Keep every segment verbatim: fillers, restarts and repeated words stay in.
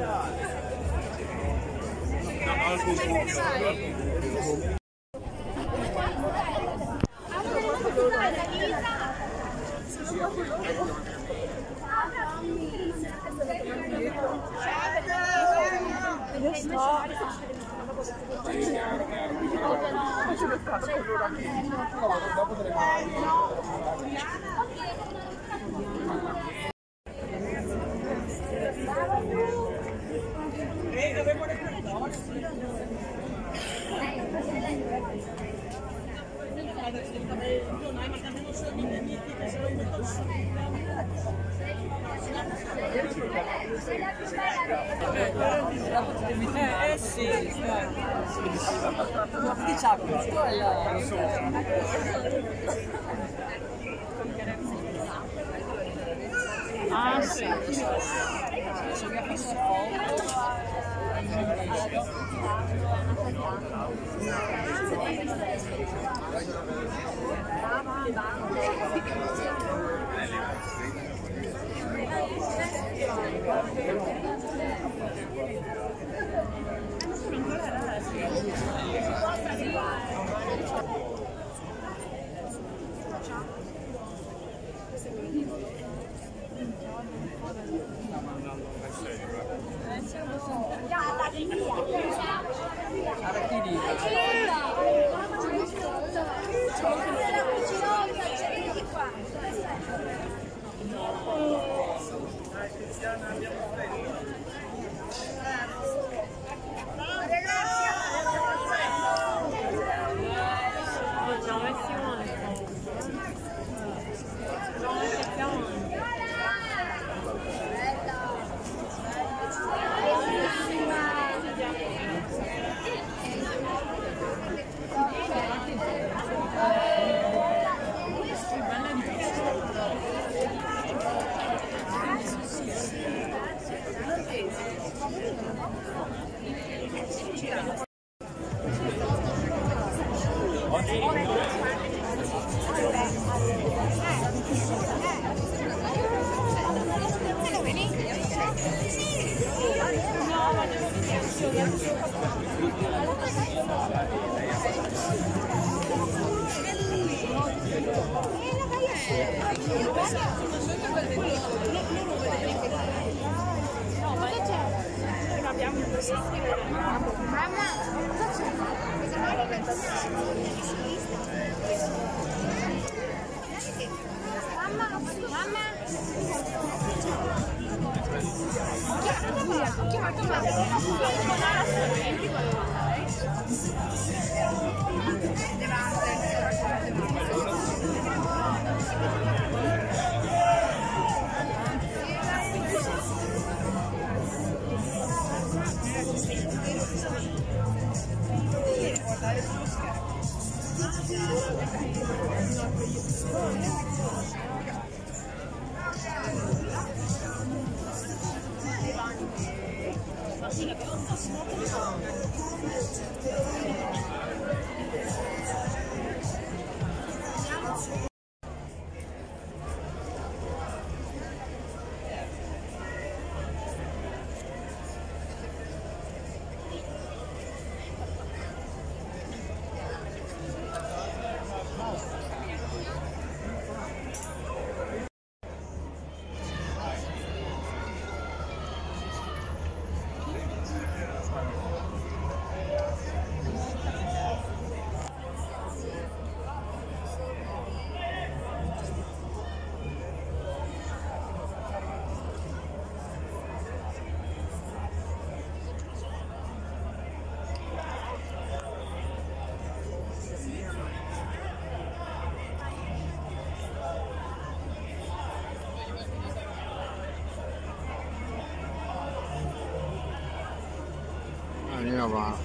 Eh sì, ma diciamo questo è la... Ah sì, se mi ha fatto Andiamo va.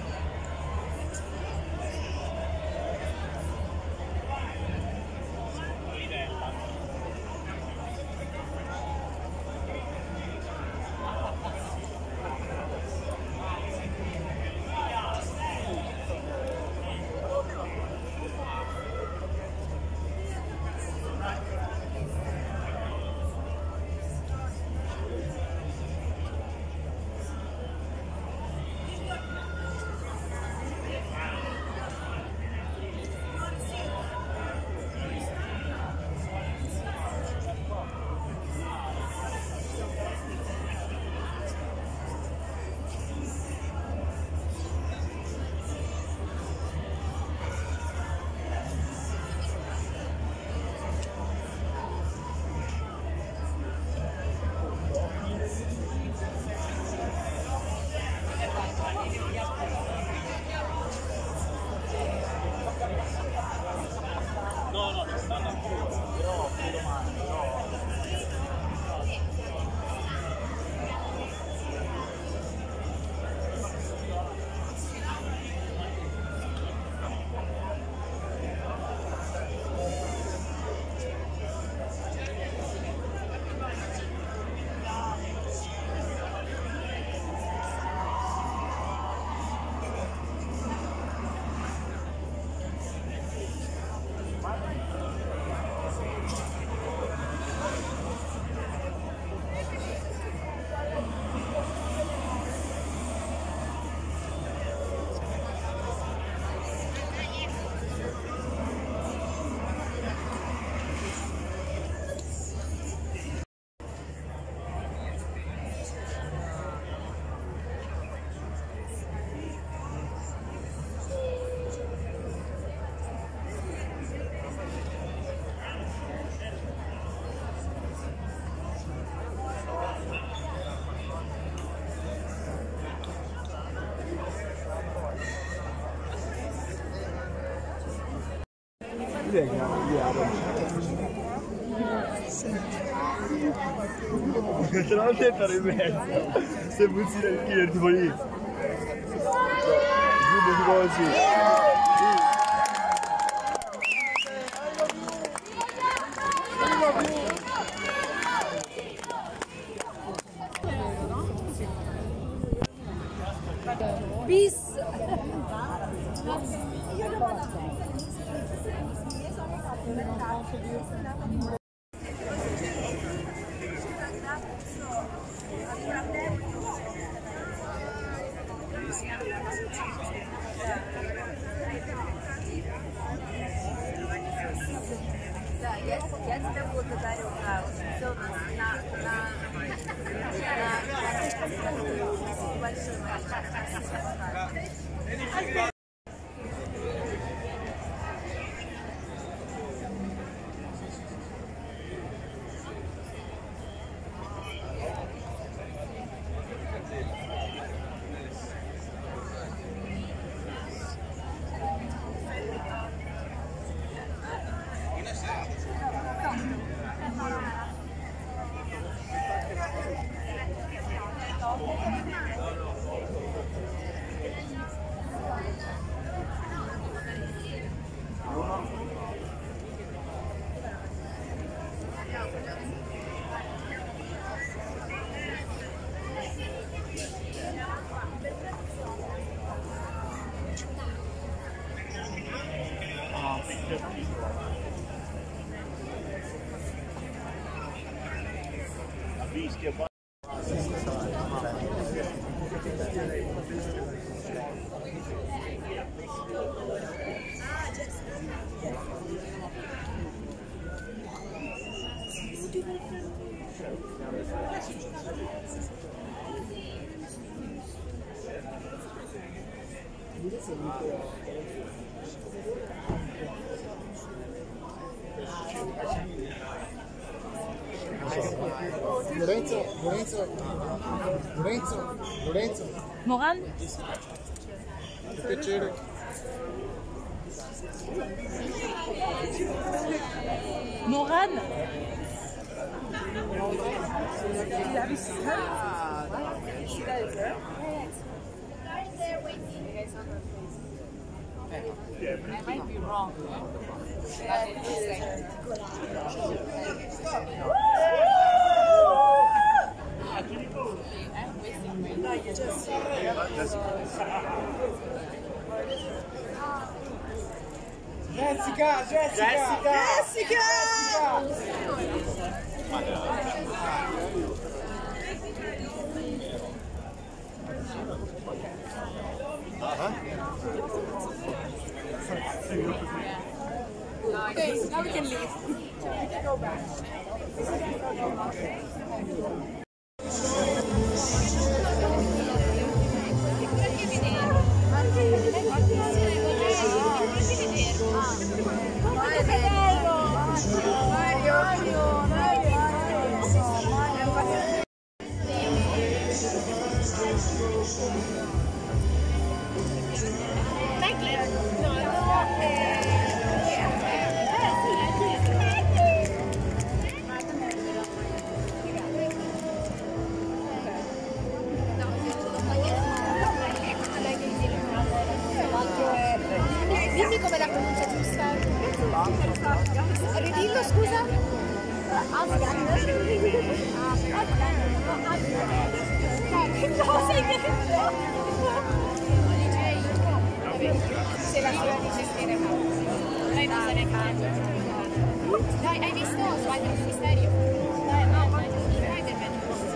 Te l'ho detto in mezzo. Se funziona il killer tipo lì. Giusto tipo così. Bis! Да, я, я тебя благодарю, да, все на, на, на, на, спасибо большое, спасибо. Lorenzo, Lorenzo, Lorenzo, Lorenzo. Moran? Che piacere. Moran? I might be wrong. Jessica, Jessica, Jessica, Okay, now we can leave. Go back. Dimmi come la pronuncia giusta. Ridillo, scusa. Cosa hai detto? Se la sua dice scrivere lei non se ne cambia. Dai, hai visto Spider-Man il misterio? Dai, no, Spider-Man.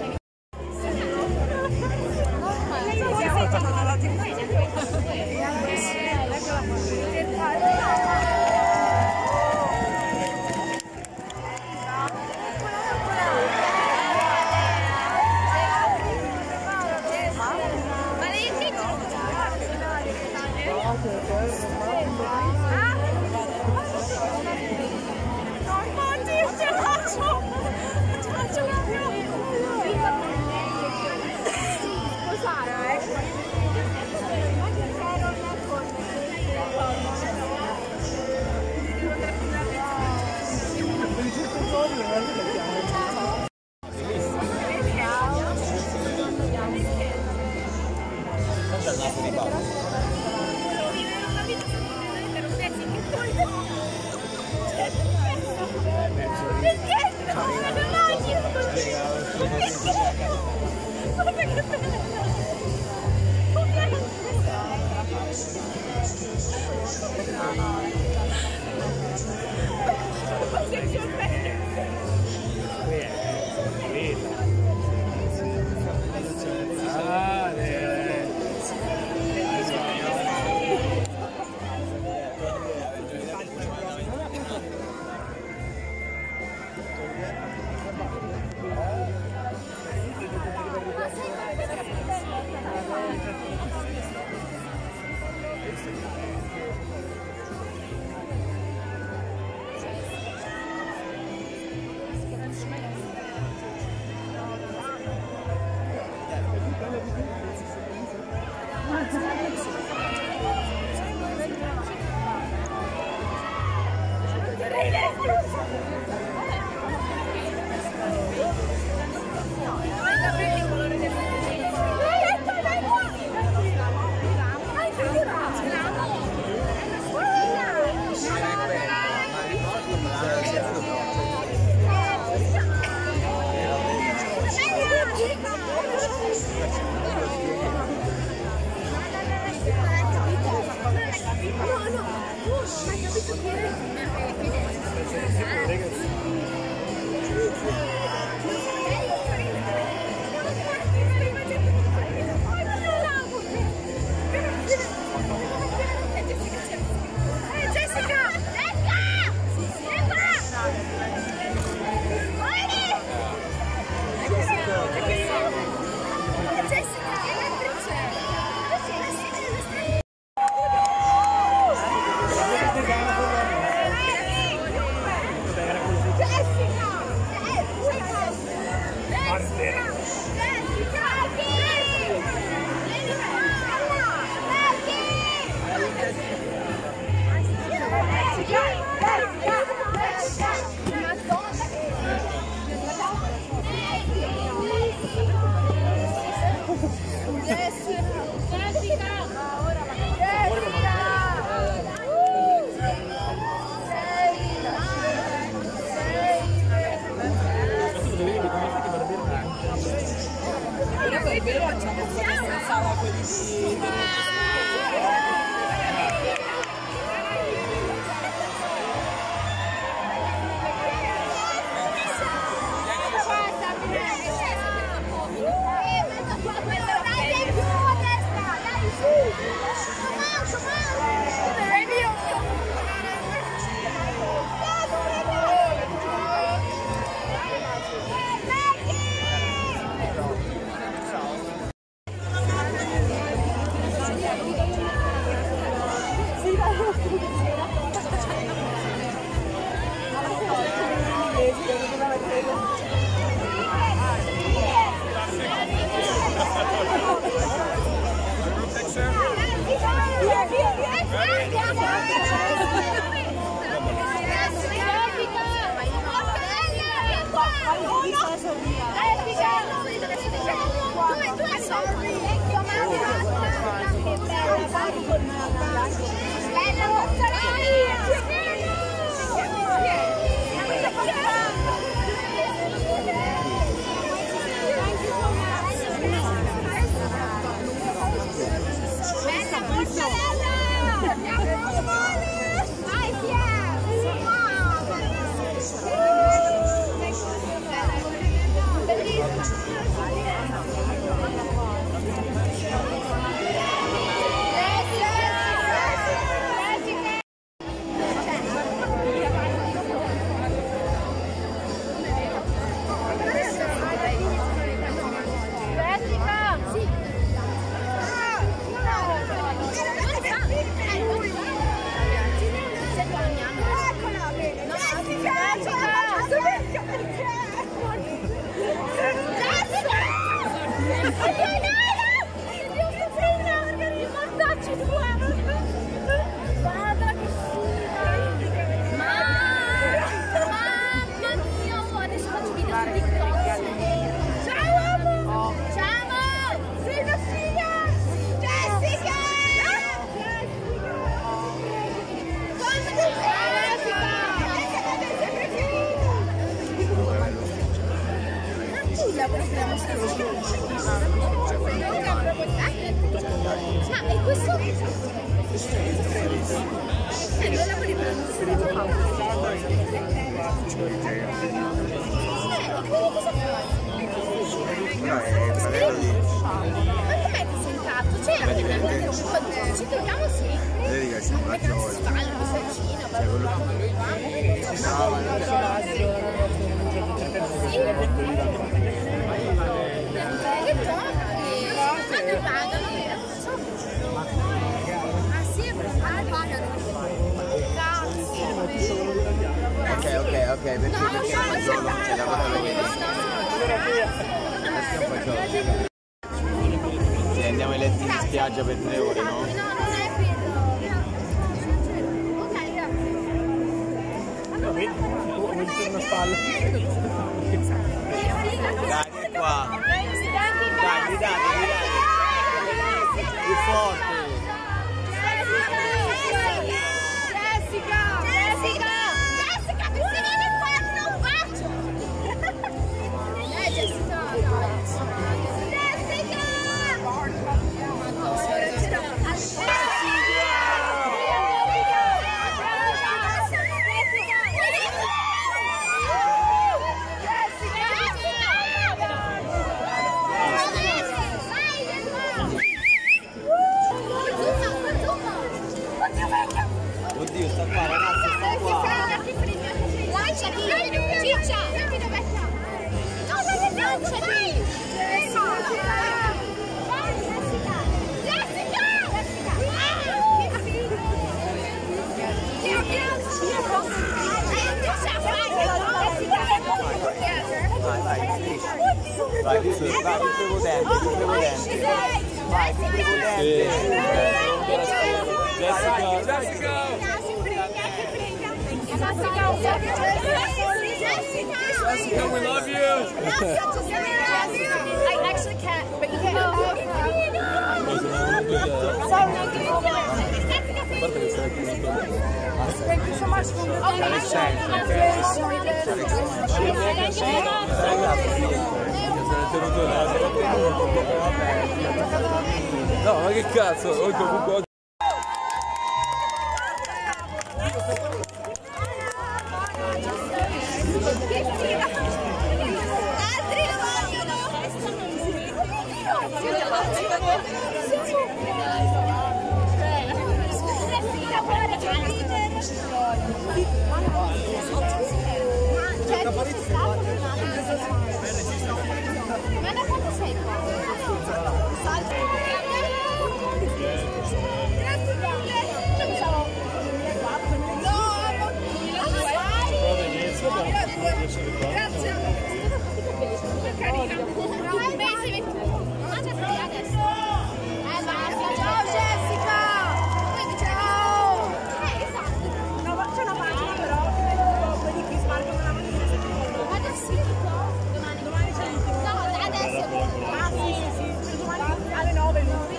Ma lei che non oddio, ce la faccio! Sì, andiamo ai letti in spiaggia per tre ore, no? No, non è vero. Ok, grazie. gli sono una spalla. Dai, vieni qua. Dai, gli date, gli date. Più forte. Jessica! Jessica! Jessica, mi si viene qua che non faccio! Eh, Jessica! Oddio, sta qua, ragazzi, sta qua. Lanciati! Ciccia! No, lanciati! Jessica! Vai, più prepotente, più prepotente. Vai, più prepotente. Jessica, Jessica, we love you. I actually can't, but you can. Thank you so much for no, ma che cazzo? Comunque altri lo vogliono. Ma da quanto sei qua? Salve. Grazie mille. No, grazie. Carina. Mangiati adesso. Eh, basta. Ciao Jessica. Ciao. Eh, esatto. No, c'è una pagina però. Quelli che sbarcano la mattina. Ma adesso domani. Domani c'è l'ultimo. No, adesso. Ah, sì, sì. Domani alle nove.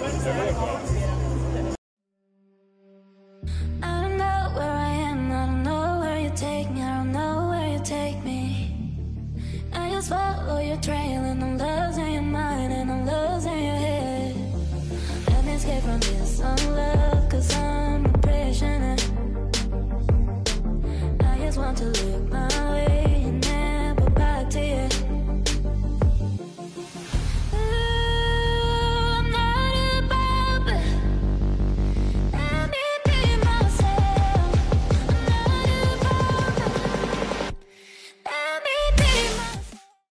I don't know where I am, I don't know where you take me, I don't know where you take me. I just follow your trail and I'm losing your mind and I'm losing your head. Let me escape from this unlove, cause I'm a prisoner. I just want to live my